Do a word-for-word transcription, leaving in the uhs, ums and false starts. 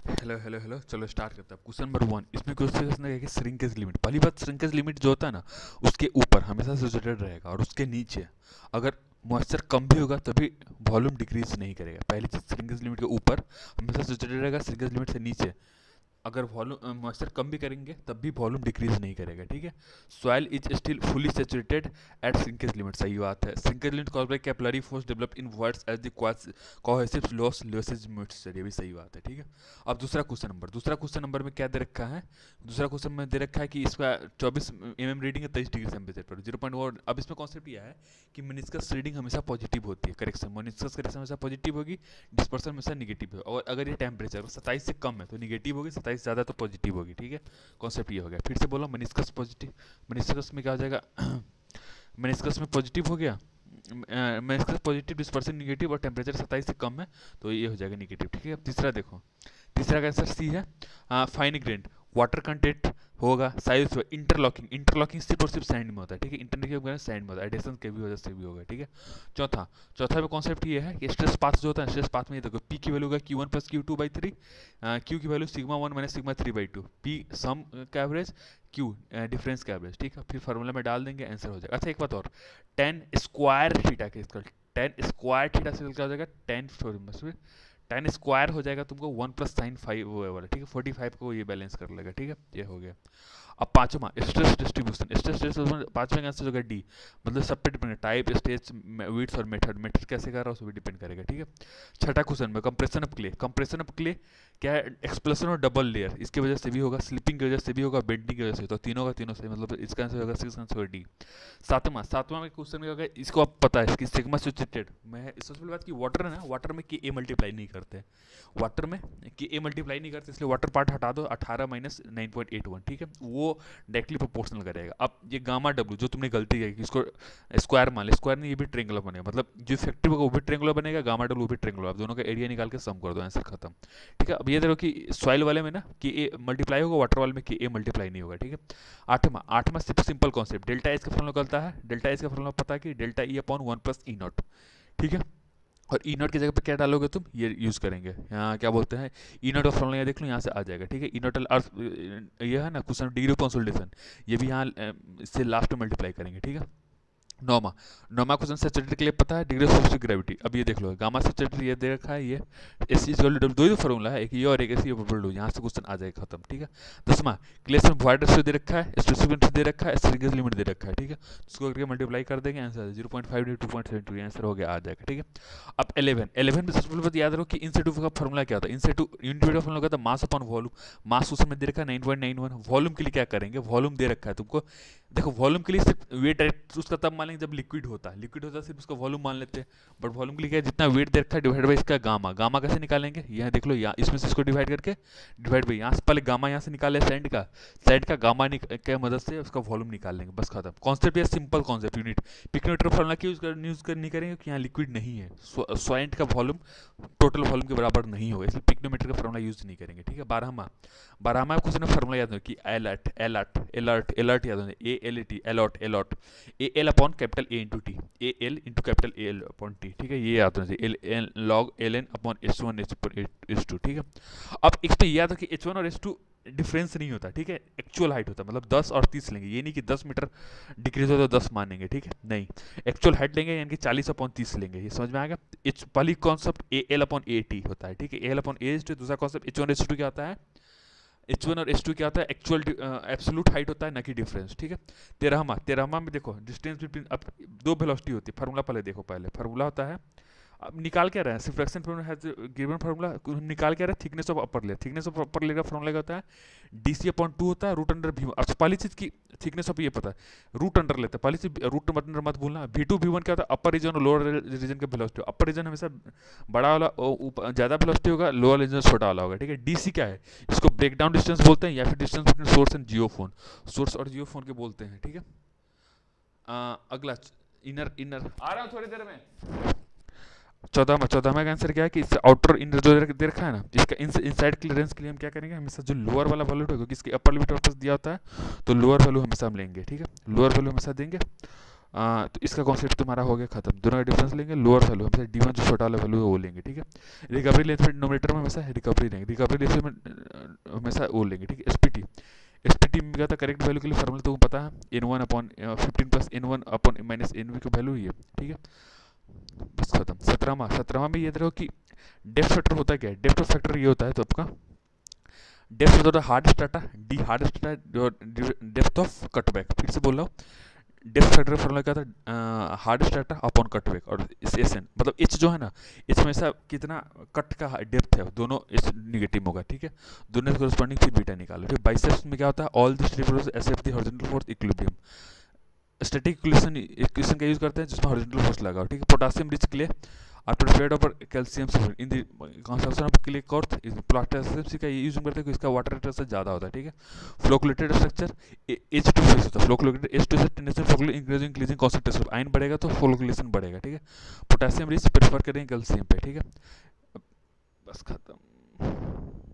Hello hello hello, चलो start करते हैं। क्वेश्चन नंबर वन, इसमें क्वेश्चन है कि श्रिंकेज लिमिट। पहली बात, श्रिंकेज लिमिट जो होता है ना, उसके ऊपर हमेशा सैचुरेटेड रहेगा और उसके नीचे अगर मॉइस्चर कम भी होगा तभी वॉल्यूम डिक्रीज नहीं करेगा। पहली चीज, श्रिंकेज लिमिट के ऊपर हमेशा सैचुरेटेड रहेगा, श्रिंकेज लिमिट से नीचे अगर वॉल्यूम मॉइस्चर कम भी करेंगे तब भी वॉल्यूम डिक्रीज नहीं करेगा। ठीक है। Soil is still fully saturated at shrinkage limit, सही बात है। Shrinkage limit caused by capillary force develop in words as the cohesive loss losses mixture, ये भी सही बात है। ठीक है। अब दूसरा क्वेश्चन नंबर दूसरा क्वेश्चन नंबर में क्या दे रखा है? दूसरा क्वेश्चन में दे रखा है कि इसका चौबीस एम एम रीडिंग है तेईस डिग्री टेम्परेचर पर जीरो पॉइंट वन। अब इसमें कॉन्सेप्ट यह है कि मेनिस्कस रीडिंग हमेशा पॉजिटिव होती है, करेक्शन मेनिस्कस करेक्शन हमेशा पॉजिटिव होगी, डिस्पर्सन हमेशा निगेटिव है। और अगर ये टेम्परेचर सत्ताईस से कम है तो निगेटिव होगी, सत्ताईस ज़्यादा तो पॉजिटिव होगी। ठीक है। कॉन्सेप्ट ये हो गया। फिर से बोलो, मेनिस्कस पॉजिटिव, मेनिस्कस में क्या हो जाएगा? मेनिस्कस में पॉजिटिव हो गया, मेनिस्कस पॉजिटिव, डिस्पर्सन निगेटिव और टेम्परेचर सत्ताईस से कम है तो ये हो जाएगा निगेटिव। ठीक है। अब तीसरा देखो, तीसरा का आंसर सी है, फाइन ग्रेन वाटर कंटेंट होगा, साइज होगा, इंटरलॉकिंग, इंटरलॉकिंग सिर्फ और सिर्फ सैंड में होता है। ठीक है। इंटरलॉकिंग सैंड में होता है, एडिशन के भी वजह से भी होगा। ठीक है। चौथा चौथा में कॉन्सेप्ट ये है कि स्ट्रेस पाथ जो होता है, स्ट्रेस पाथ में ये देखो, पी की वैल्यू होगा Q one plus Q two by three, Q की value sigma one minus sigma three by two, P sum का एवरेज, क्यू डिफरेंस का एवरेज। ठीक है। फिर फार्मूला में डाल देंगे, आंसर हो जाएगा। अच्छा एक बात और, टेन स्क्वायर थीटा के इसका टेन स्क्वायर थीटा से क्या हो जाएगा? टेन टेन स्क्वायर हो जाएगा तुमको वन प्लस साइन फाइव वो वाला। ठीक है। फोर्टी फाइव को ये बैलेंस कर लेगा। ठीक है। ये हो गया। अब पांचवा, स्ट्रेस डिस्ट्रीब्यूशन, स्ट्रेस डिस्ट्रीब्यूशन पांचवें का आंसर होगा डी, मतलब सब पे डिपेंड, टाइप, स्टेज, विड्थ और मेथड, मेथड कैसे कर रहा है उस पर डिपेंड करेगा। ठीक है। छठा क्वेश्चन में compression of clay, compression of clay क्या है? एक्सप्लोशन और डबल लेयर, इसकी वजह से भी होगा, स्लिपिंग की वजह से भी होगा, बेंडिंग की वजह से, तो तीनों का तीनों से, मतलब इसका आंसर होगा सिक्स, आंसर होगा डी। सातवां सातवां में क्वेश्चन क्या होगा? इसको आप पता है कि सिग्मा सैचुरेटेड में है। सबसे पहली बात की वाटर है ना, वाटर में के ए मल्टीप्लाई नहीं करते, वाटर में कि ए मल्टीप्लाई नहीं करते, इसलिए वाटर पार्ट हटा दो, अठारह minus nine point eight one. ठीक है। वो डायरेक्टली प्रोपोर्शनल करेगा। अब ये गामा डब्ल्यू जो तुमने गलती की, इसको स्क्वायर मान ले, स्क्वायर नहीं, ये भी ट्रेंगुलर बनेगा, मतलब जो इफेक्टिव होगा वो भी ट्रेंगुलर बनेगा, गामा डब्ल्यू भी ट्रेंगुलर, आप दोनों का एरिया निकाल के सम कर दो, आंसर खत्म। ठीक है। अब ये देखो कि सॉइल वाले में ना कि ए मल्टीप्लाई होगा, वाटर वाले में कि ए मल्टीप्लाई नहीं होगा। ठीक है। आठवां आठवां सिर्फ सिंपल कॉन्सेप्ट, डेल्टा एच का फॉर्मूला निकलता है, डेल्टा एच का फॉर्मूला पता है कि delta E upon one plus E naught. ठीक है। और ई नॉट की जगह पे क्या डालोगे तुम? ये यूज़ करेंगे, यहाँ क्या बोलते हैं, ई नॉट का फॉर्मूला यहाँ देख लो, यहाँ से आ जाएगा। ठीक है। ई नॉट अर्थ ये है ना क्वेश्चन, डिग्री ऑफ कंसोलिडेशन, ये भी यहाँ इससे लास्ट में मल्टीप्लाई करेंगे। ठीक है। नौमा नौमा क्वेश्चन सैचुरेटेड के लिए पता है, डिग्री ऑफ स्पेसिफिक ग्रेविटी। अब ये देख लो, गामा सैचुरेटेड ये दे रखा है, ये एस इज इक्वल टू दो ही फॉर्मूला है, एक ये और एक एस इक्वल टू, यहाँ से क्वेश्चन आ जाएगा खत्म। ठीक है। दसवां, क्लेस में वॉइड रेशियो दे रखा है, स्पेसिफिक दे रखा है, श्रिंकेज लिमिट दे रखा है। ठीक है। इसको करके मल्टीप्लाई कर देंगे, answer zero point five two point seven two, answer हो गया, आ जाएगा। ठीक है। अब इलेवन इलेवन में सबसे पहले याद रखो कि इन सेटू का फॉर्मूला क्या था? इन सेटू यूनिट का फॉर्मूला क्या था? Mass upon volume. मास उस समय दे रखा है nine point nine one. Volume के लिए क्या करेंगे? वॉल्यूम दे रखा है तुमको, देखो वॉल्यूम के लिए सिर्फ वेट उसका तब मान लेंगे जब लिक्विड होता है, लिक्विड होता है सिर्फ उसका वॉल्यूम मान लेते हैं, बट वॉल्यूम के लिए क्या, जितना वेट दे रखा है डिवाइड बाई इसका गामा। गामा कैसे निकालेंगे? यहाँ देख लो, यहाँ इसमें से इसको डिवाइड करके डिवाइड बाई, यहाँ से पहले गामा यहाँ से निकाले सैंड का, सैंड का गामा के मदद से उसका वॉल्यूम निकाल लेंगे, बस खत्म। कॉन्सेप्ट ये simple concept, unit picometer formula की यूज कर यूज कर नहीं करेंगे कि यहाँ लिक्विड नहीं है, सॉइंट का वॉल्यूम टोटल वॉल्यूम के बराबर नहीं होगा, इसलिए पिकोमीटर का फॉर्मूला यूज नहीं करेंगे। ठीक है। बारहवा बारहवा क्वेश्चन में फॉर्मूला याद हो कि एलर्ट एलर्ट एलर्ट एलर्ट याद हो, ए एल ए टी अलॉट lot, A L upon capital A into T, A L into capital A L upon T. ठीक है। ये याद होना चाहिए, L L log L N upon H one H H two. ठीक है। अब इस पे याद हो कि एच वन और एच टू डिफरेंस नहीं होता। ठीक है। एक्चुअल हाइट होता है, मतलब दस और तीस लेंगे, ये नहीं कि दस मीटर डिक्रीज हो तो दस मानेंगे। ठीक है। नहीं, एक्चुअल हाइट लेंगे, यानी कि चालीस अपॉन तीस लेंगे, ये समझ में आएगा। एच पहली concept A L upon A T होता है। ठीक है। A L upon A H two. दूसरा concept H one H two क्या होता है? एच वन और एच टू क्या होता है? एक्चुअल एब्सोल्यूट हाइट होता है, ना कि डिफरेंस। ठीक है। तेरहवा तेरहवा में देखो डिस्टेंस बिटवीन, अब दो वेलोसिटी होती है, फार्मूला पहले देखो, पहले फार्मूला होता है, अब निकाल क्या रहा है, फ्रैक्शन गिवन फार्मूला निकाल क्या रहा है, thickness of upper layer, thickness of upper layer का फार्मूला क्या होता है? डीसी अपॉन टू होता है, रूट अंडर भी। अब पहली चीज की थिकनेस ऑफ ये पता है, रूट अंडर लेते हैं, पहली चीज रूट अंडर मत भूलना। वी टू वी वन क्या होता है? अपर रीजन और लोअर रीजन का वेलोसिटी, अपर रीजन हमेशा बड़ा वाला ज्यादा वेलोसिटी होगा, लोअर रीजन छोटा वाला होगा। ठीक है। डीसी क्या है? इसको ब्रेक डाउन डिस्टेंस बोलते हैं, या फिर distance between source and geophone, source और जियो फोन के बोलते हैं। ठीक है। अगला इनर इनर आ रहा हूँ थोड़ी देर में। चौदहवा चौदहवा का आंसर क्या है कि आउटर इनर जो दे रखा है ना, इसका इनसाइड क्लियरेंस के लिए हम क्या करेंगे, हमेशा जो लोअर वाला वैल्यू होगा, क्योंकि इसके अपर लिमिट वापस दिया होता है, तो लोअर वैल्यू हमेशा हम लेंगे। ठीक है। लोअर वैल्यू हमेशा देंगे। आ, तो इसका कॉन्सेप्ट तुम्हारा हो गया खत्म। दोनों का डिफरेंस लेंगे, लोअर वैल्यू हमेशा डी वन जो छोटा वाला वैल्यू है वो लेंगे, ठीक है। रिकवरी लेते हैं नोमिनेटर में हमेशा रिकवरी लेंगे, रिकवरी लेते में अ, हमेशा वो लेंगे, ठीक है। S P T, S P T में क्या था, करेक्ट वैल्यू के लिए फॉर्मूला तुमको पता है, N one upon fifteen plus N one upon minus N V की वैल्यू ही है, ठीक है। बस खत्म। सत्रहवा सत्रहवा में ये देखो कि डेप्थ फैक्टर होता है क्या है। डेप्थ फैक्टर ये होता है तो आपका डेप्थ होता है hard data, D hard data, depth of cutback. फिर से बोल रहा हूँ, डेप्थ फैक्टर का फॉर्मूला क्या था, हार्ड डाटा अपॉन कटबैक, और इस एस एन मतलब एच जो है ना, एच हमेशा कितना कट का डेप्थ है दोनों इस निगेटिव होगा, ठीक है। दोनों के corresponding फिर बीटा निकालो। फिर बाइसेप्स में क्या होता है, all this reproduce except the horizontal force equilibrium. Static equation equation का यूज करते हैं जिसमें हॉरिजॉन्टल फोर्स लगाओ, ठीक है। Potassium rich clay are prepared over calcium sulphate in the consumption of clay कॉर्थ इज पोटेशियम का यूज करते हैं कि इसका वाटर रेट से ज़्यादा होता है, ठीक है। Flocculated structure H two base होता है, फ्लोकुलेटेड एच टू से tendency flocculate increasing increasing concentration ion बढ़ेगा तो फ्लोकुलेशन बढ़ेगा, ठीक है। पोटेशियम रिच प्रेफर करेंगे कैल्शियम पे, ठीक है। बस खत्म।